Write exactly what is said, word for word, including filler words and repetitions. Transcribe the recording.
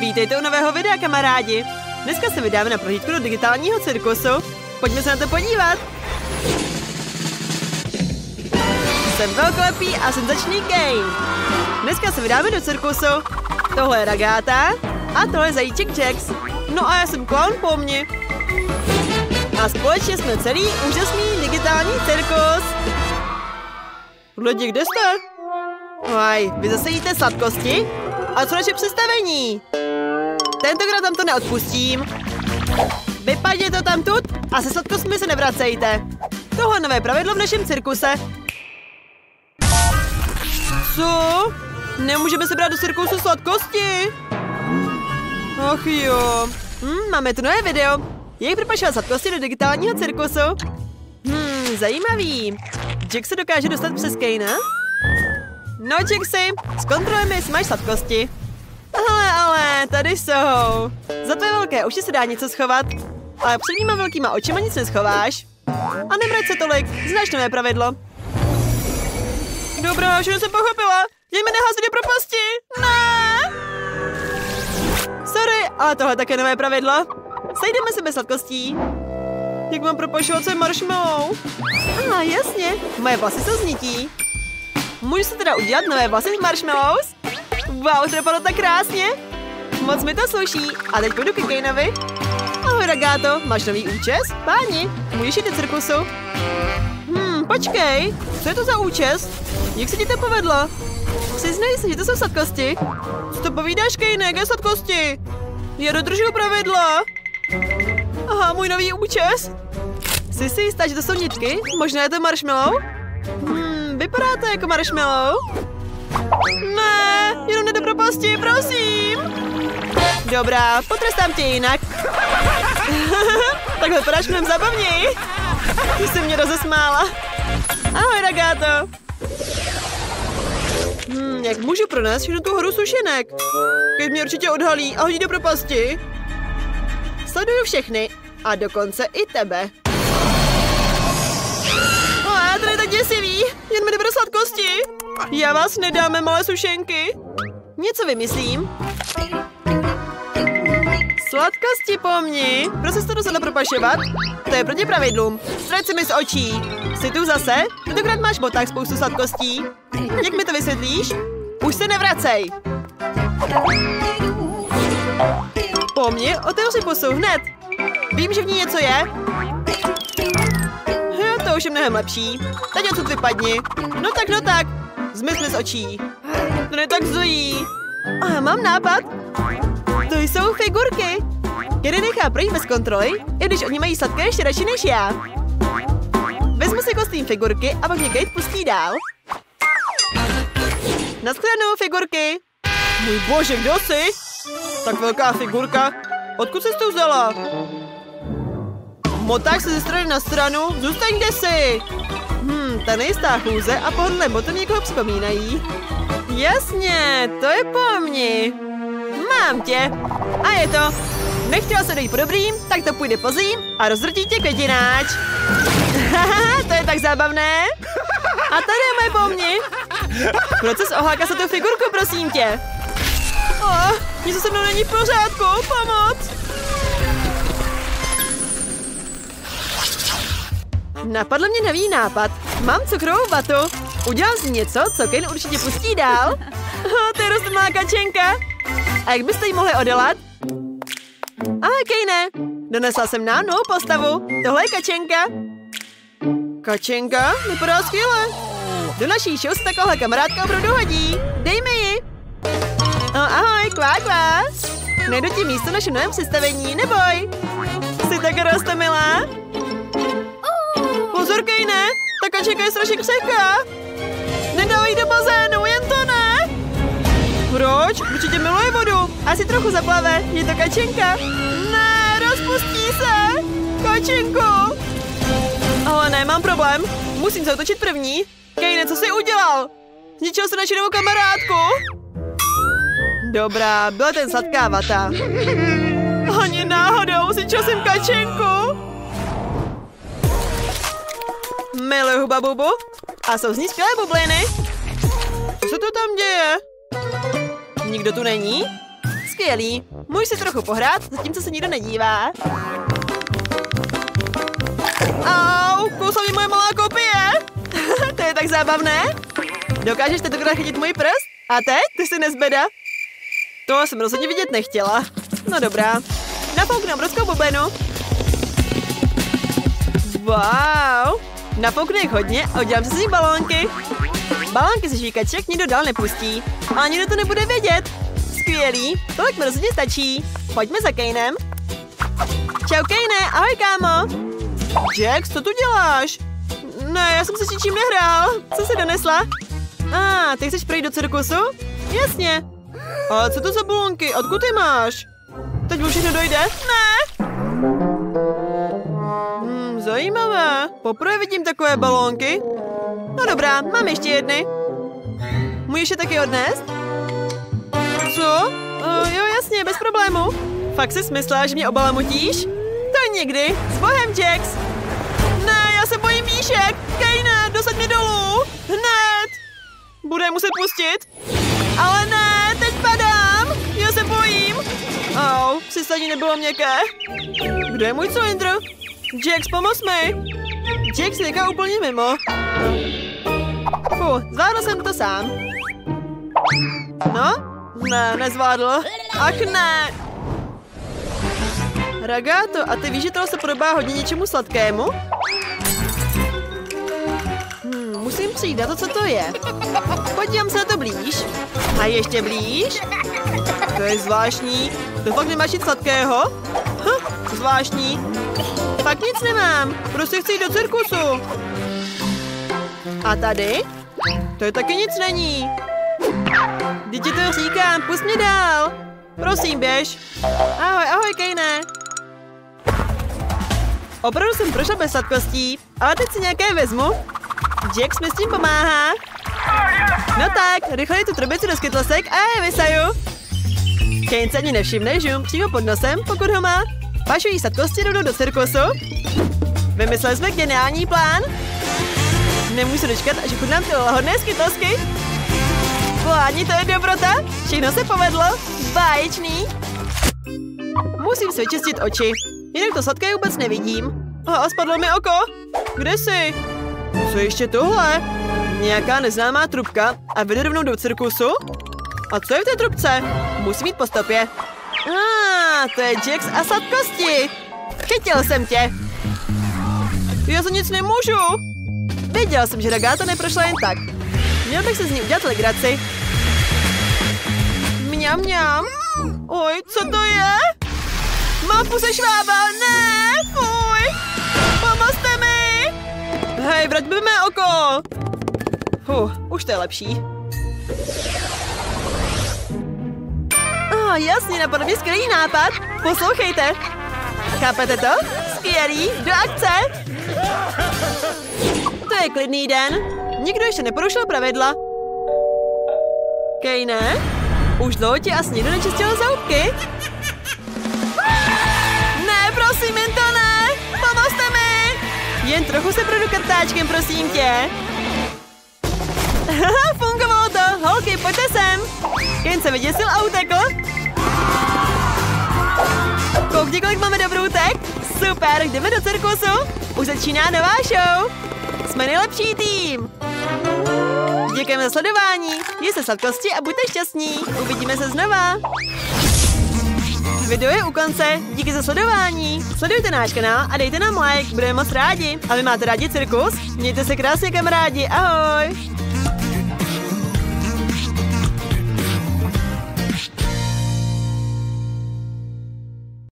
Vítejte u nového videa, kamarádi. Dneska se vydáme na prohlídku do digitálního cirkusu. Pojďme se na to podívat. Jsem velkolepý a senzační Kane. Dneska se vydáme do cirkusu. Tohle je Ragata a tohle je zajíček Jax. No a já jsem clown Pomni. A společně jsme celý úžasný digitální cirkus. Lidi, kde jste? Aj, vy zase jíte sladkosti? A co naše představení? Tentokrát tam to neodpustím. Vypadně to tamtud a se sladkostmi se nevracejte. Tohle nové pravidlo v našem cirkuse. Co? Nemůžeme se brát do cirkusu sladkosti? Ach jo. Hm, máme tu nové video. Jak propašovat sladkosti do digitálního cirkusu? Hm, zajímavý. Jax se dokáže dostat přes Kanea? No, Jaxi, zkontrolujeme, jestli máš sladkosti. Ale, ale, tady jsou. Za tvé velké uši se dá něco schovat, ale před mýma velkýma očima nic neschováš. A nemrať se tolik, znáš nové pravidlo. Dobrá, všechno jsem pochopila. Jdeme neházet do propasti. Ne! Sorry, ale tohle také nové pravidlo. Sejdeme se bez sladkostí. Jak mám propošovat se marshmallow? A ah, jasně, moje vlasy jsou znití. Můžu si teda udělat nové vlasy z marshmallows? Wow, to dopadlo tak krásně. Moc mi to sluší. A teď půjdu ke Kaneovi. Ahoj, Ragato, máš nový účes? Páni, můžeš jít do cirkusu? Hmm, počkej, co je to za účes? Jak se ti to povedlo? Přiznej se, že to jsou sladkosti. Co to povídáš, Kane, jaké sladkosti? Já dodržuju pravidla. Aha, můj nový účes. Jsi si jistá, že to jsou nitky? Možná je to marshmallow? Hmm, vypadá to jako marshmallow. Ne, jenom ne do propasti, prosím. Dobrá, potrestám tě jinak. Tak vypadáš mnohem zabavněji. Ty jsi mě rozesmála. Ahoj, Ragato. Hmm, jak můžu pronést všechnu tu horu sušenek? Keď mě určitě odhalí a hodí do propasti. Sleduju všechny a dokonce i tebe. O, to je tak děsivý. Jen mi nebude sladkosti. Já vás nedáme, malé sušenky. Něco vymyslím. Sladkosti po mně. Proč jsi to rozhodla propašovat? To je proti pravidlům. Ztrať si mi z očí. Jsi tu zase? Tentokrát máš v botách spoustu sladkostí. Jak mi to vysvětlíš? Už se nevracej. Po mně otevři pusu hned. Vím, že v ní něco je. Hm, to už je mnohem lepší. Teď odsud vypadni. No tak, no tak. Zmizmi z očí. To je tak zlý. A mám nápad. To jsou figurky. Kedy nechá projít bez kontroly, i když oni mají sladké ještě radši než já. Vezmu si kostým figurky a pak mě Kate pustí dál. Naschledanou, figurky. Můj bože, kdo jsi? Tak velká figurka. Odkud jsi to vzala? Motáš se ze strany na stranu, zůstaň kde jsi. Hm, ta nejistá chůze a pohodlné boty někoho připomínají. Jasně, to je po mně. Mám tě. A je to. Nechtěla se dojít po dobrým, tak to půjde po zlým a rozdrtí tě květináč. Haha, to je tak zábavné. A tady je moje po mně. Proces oháka se tu figurku, prosím tě. Oh, něco se mnou není v pořádku, pomoc. Napadl mě nový nápad. Mám cukrovou vatu. Udělám si něco, co Kane určitě pustí dál. Oh, to je roztomilá kačenka. A jak byste jí mohli odelat? Ahoj, Kane. Donesla jsem nám novou postavu. Tohle je kačenka. Kačenka? Vypadá skvěle. Do naší show se taková kamarádka opravdu hodí. Dejme ji. Oh, ahoj, kvá, kvá. Najdu ti místo na novém představení, neboj. Jsi tak roztomilá. Pozor, Kane, ta kačenka je strašně křehká. Nedávej do bazénu, jen to ne. Proč? Určitě miluje vodu. Asi trochu zaplave, je to kačenka. Ne, rozpustí se. Kačenko. Ale ne, mám problém. Musím se otočit první. Kane, co jsi udělal? Zničil se naši novou kamarádku. Dobrá, byla ten sladká vata. Ani náhodou, zničil jsem kačenku. Miluji Huba Bubu. A jsou z ní skvělé bubliny. Co se to tam děje? Nikdo tu není? Skvělý. Můžu si trochu pohrát, zatímco se nikdo nedívá. Au, kousla mě moje malá kopie. To je tak zábavné. Dokážeš tentokrát chytit můj prst? A teď? Ty jsi nezbeda. To jsem rozhodně vidět nechtěla. No dobrá. Nafouknu obrovskou bubenu. Wow. Nafouknu jich hodně a udělám si z nich balónky. Balónky ze žvíkaček nikdo dál nepustí. A nikdo to nebude vědět. Skvělý. Tolik mi rozhodně stačí. Pojďme za Kainem. Čau Kaine, ahoj kámo. Jax, co tu děláš? Ne, já jsem se s ničím nehrál. Co jsi donesla? A, ah, ty chceš projít do cirkusu? Jasně. A co to za balónky? Odkud ty máš? Teď už všechno dojde? Ne. Hmm, zajímavé. Poprvé vidím takové balónky. No dobrá, mám ještě jedny. Můžeš je taky odnést? Co? Uh, jo, jasně, bez problému. Fakt jsi myslela, že mě obalamutíš? To někdy. S bohem, Jax. Ne, já se bojím výšek. Kaine, dosaď mě dolů. Hned. Bude muset pustit. Ale ne, teď padám. Já se bojím. Au, přistání nebylo měkké. Kde je můj cylindr? Jax, pomoz mi. Jax je teďka úplně mimo. Fuh, zvládl jsem to sám. No? Ne, nezvládl. Ach ne. Ragato, a ty víš, že tohle se podobá hodně něčemu sladkému? Hmm, musím přijít na to, co to je. Podívám se na to blíž. A ještě blíž. To je zvláštní. To fakt nemáš nic sladkého? Hm, zvláštní. Fakt nic nemám. Prostě chci jít do cirkusu. A tady? To je taky nic není. Vždyť ti to říkám, pust mě dál. Prosím, běž. Ahoj, ahoj, Kaine. Opravdu jsem prošla bez sladkostí, ale teď si nějaké vezmu. Jax mi s tím pomáhá. No tak, rychle tu trubici do skytlesek a je vysaju. Kaine se ani nevšimne, žum přímo pod nosem, pokud ho má. Pašují sladkosti rovnou do cirkusu. Vymysleli jsme geniální plán. Nemůžu se dočkat, až chudnám ty lahodné skytlesky. Vládni, to je dobrota. Všechno se povedlo. Báječný. Musím si vyčistit oči. Jinak to sladké vůbec nevidím. A spadlo mi oko. Kde jsi? Co ještě tohle? Nějaká neznámá trubka a vede rovnou do cirkusu? A co je v té trubce? Musím jít po stopě. A, ah, to je Jax a sladkosti. Chytil jsem tě. Já za nic nemůžu. Věděl jsem, že Ragato neprošla jen tak. Měl bych se z ní udělat legraci. Mňam, mňam. Oj, co to je? Má v puse švába, ne, fuj. Pomozte mi. Hej, vrať mi mé oko. Huh, už to je lepší. Oh, jasně, napadl mě skvělý nápad. Poslouchejte. Chápete to? Skvělý, do akce. To je klidný den. Nikdo ještě neporušil pravidla. Kaine? Už dlouho tě asi nikdo nečistil zoubky? Ne, prosím, jen to ne! Pomozte mi! Jen trochu se projdu krtáčkem, prosím tě. Fungovalo to! Holky, pojďte sem! Jen se vyděsil a utekl. Koukni, kolik máme dobrůtek. Super, jdeme do cirkusu. Už začíná nová show. Jsme nejlepší tým. Děkujeme za sledování. Jděte sladkosti a buďte šťastní. Uvidíme se znova. Video je u konce. Díky za sledování. Sledujte náš kanál a dejte nám like. Budeme moc rádi. A vy máte rádi cirkus? Mějte se krásně, kamarádi. Ahoj.